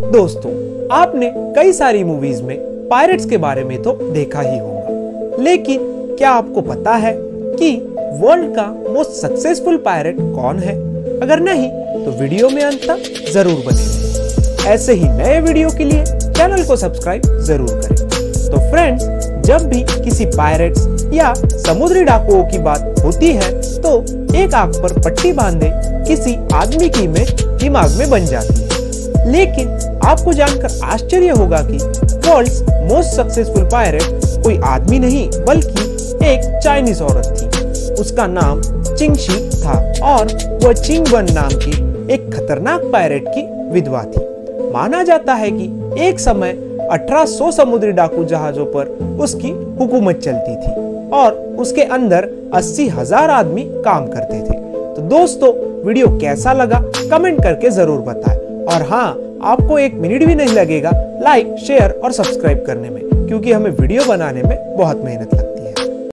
दोस्तों, आपने कई सारी मूवीज में पायरेट्स के बारे में तो देखा ही होगा, लेकिन क्या आपको पता है कि वर्ल्ड का मोस्ट सक्सेसफुल पायरेट कौन है? अगर नहीं तो वीडियो में अंत तक जरूर बने रहें। ऐसे ही नए वीडियो के लिए चैनल को सब्सक्राइब जरूर करें। तो फ्रेंड्स, जब भी किसी पायरेट्स या समुद्री डाकुओं की बात होती है तो एक आंख पर पट्टी बांधे किसी आदमी की इमेज दिमाग में बन जाती है। लेकिन आपको जानकर आश्चर्य होगा कि वर्ल्ड्स मोस्ट सक्सेसफुल पायरेट कोई आदमी नहीं बल्कि एक चाइनीज औरत थी। उसका नाम चिंगशी था और वह चिंगवन नाम की एक खतरनाक पायरेट की विधवा थी। माना जाता है कि एक समय 1800 समुद्री डाकू जहाजों पर उसकी हुकूमत चलती थी और उसके अंदर 80,000 आदमी काम करते थे। तो दोस्तों, वीडियो कैसा लगा कमेंट करके जरूर बताएं। और हाँ, आपको 1 मिनट भी नहीं लगेगा लाइक, शेयर और सब्सक्राइब करने में, क्योंकि हमें वीडियो बनाने में बहुत मेहनत लगती है।